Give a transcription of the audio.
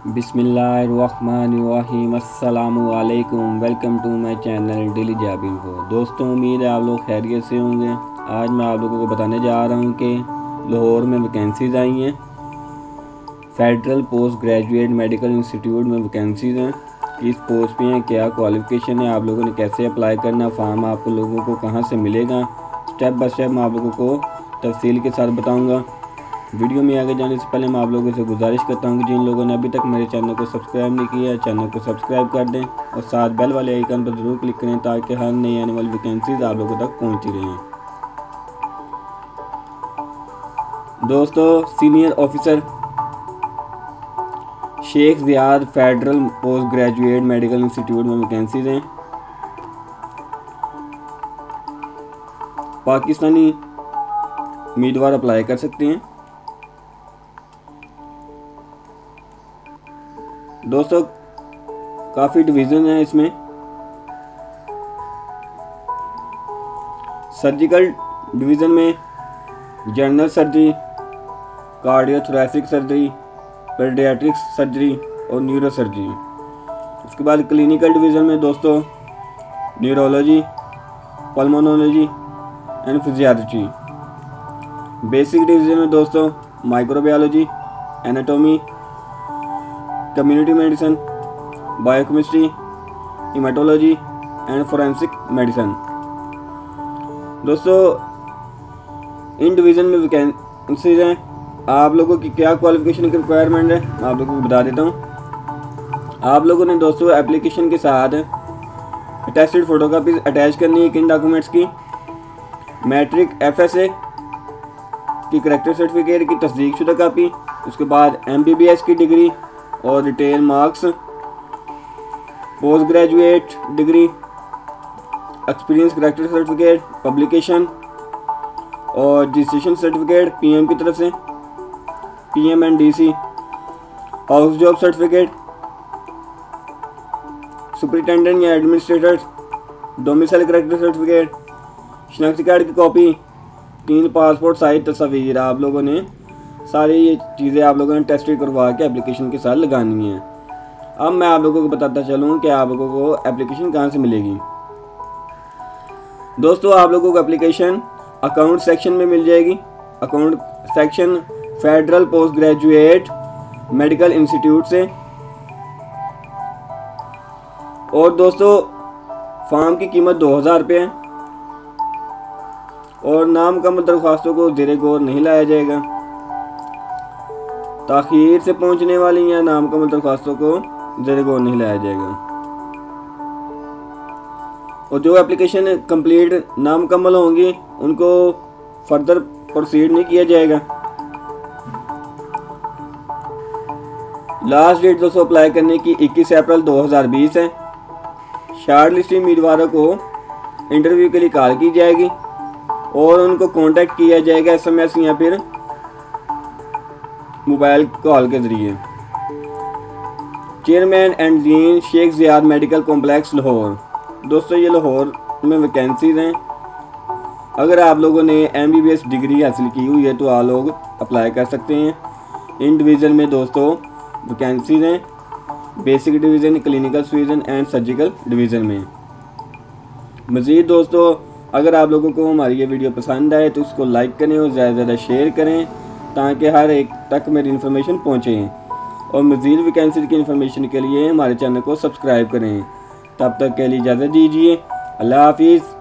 बिस्मिल्लाहिर्रहमानिर्रहीम अस्सलामुअलैकुम। Welcome to my channel daily job info. दोस्तों, उम्मीद है आप लोग खैरियत से होंगे। आज मैं आप लोगों को बताने जा रहा हूं कि लाहौर में वैकेंसीज आई हैं। Federal post graduate medical institute में वैकेंसीज हैं। किस पोस्ट पे हैं, क्या क्वालिफ़िकेशन है, आप लोगों ने कैसे अप्लाई करना, फॉर्म आप लोगों को कहाँ से मिलेगा, स्टेप बाय स्टेप मैं आप लोगों को तफसील के साथ बताऊँगा। वीडियो में आगे जाने से पहले मैं आप लोगों से गुजारिश करता हूं कि जिन लोगों ने अभी तक मेरे चैनल को सब्सक्राइब नहीं किया है, चैनल को सब्सक्राइब कर दें और साथ बेल वाले आइकन पर ज़रूर क्लिक करें ताकि हर नई आने वाली वैकेंसीज आप लोगों तक पहुंचती रहें। दोस्तों, senior officer Sheikh Zayed federal post graduate medical institute में वैकेंसीज हैं। पाकिस्तानी उम्मीदवार अप्लाई कर सकते हैं। दोस्तों, काफ़ी डिवीज़न है इसमें। सर्जिकल डिवीज़न में general surgery, cardiothoracic surgery, paediatric surgery और न्यूरो सर्जरी। उसके बाद क्लिनिकल डिवीज़न में दोस्तों neurology, pulmonology and physiology. Basic division में दोस्तों microbiology, anatomy, community medicine, biochemistry, haematology and forensic medicine. दोस्तों, इन डिवीज़न में वैकेंसीज हैं। आप लोगों की क्या क्वालिफिकेशन की रिक्वायरमेंट है मैं आप लोगों को बता देता हूँ। आप लोगों ने दोस्तों एप्लीकेशन के साथ अटैच्ड फोटोकॉपी अटैच करनी है किन डॉक्यूमेंट्स की, मैट्रिक FSA की करेक्टर सर्टिफिकेट की तस्दीक शुदा कापी, उसके बाद MBBS की डिग्री और retail marks, post graduate degree, experience character certificate, publication और रजिस्ट्रेशन सर्टिफिकेट PM की तरफ से, PM and DC, house job certificate, superintendent या एडमिनिस्ट्रेटर डोमिसाइल करेक्टर सर्टिफिकेट, शनाख्ती कार्ड की कॉपी, 3 पासपोर्ट साइज तस्वीर। आप लोगों ने सारी ये चीज़ें आप लोगों ने टेस्ट करवा के एप्लीकेशन के साथ लगानी है। अब मैं आप लोगों को बताता चलूँ कि आप लोगों को एप्लीकेशन कहाँ से मिलेगी। दोस्तों, आप लोगों को एप्लीकेशन अकाउंट सेक्शन में मिल जाएगी। Account section federal post graduate medical institute से। और दोस्तों, फॉर्म की कीमत 2000 रुपये है और नामकम्मल दरख्वास्तों को ज़ेरे गौर नहीं लाया जाएगा। ताखीर से पहुंचने वाली या नामकम्मल दरख्वास्तों को ज़ेरे गौर नहीं लाया जाएगा। और जो एप्लीकेशन कंप्लीट नामकम्मल होंगी उनको फर्दर प्रोसीड नहीं किया जाएगा। लास्ट डेट दोस्तों अप्लाई करने की 21 अप्रैल 2020 है। शॉर्ट लिस्ट उम्मीदवारों को इंटरव्यू के लिए कॉल की जाएगी और उनको कांटेक्ट किया जाएगा SMS या फिर मोबाइल कॉल के ज़रिए। Chairman and dean Sheikh Zayed medical complex Lahore. दोस्तों, ये लाहौर में वैकेंसीज हैं। अगर आप लोगों ने MBBS डिग्री हासिल की हुई है तो आप लोग अप्लाई कर सकते हैं। इन डिवीज़न में दोस्तों वैकेंसीज हैं, basic division, clinical division and surgical division में। मज़ीद दोस्तों, अगर आप लोगों को हमारी ये वीडियो पसंद आए तो उसको लाइक करें और ज़्यादा से ज़्यादा शेयर करें ताकि हर एक तक मेरी इन्फॉर्मेशन पहुँचे। और मज़ीद वैकेंसी की इन्फॉर्मेशन के लिए हमारे चैनल को सब्सक्राइब करें। तब तक के लिए इजाज़त दीजिए। अल्लाह हाफिज़।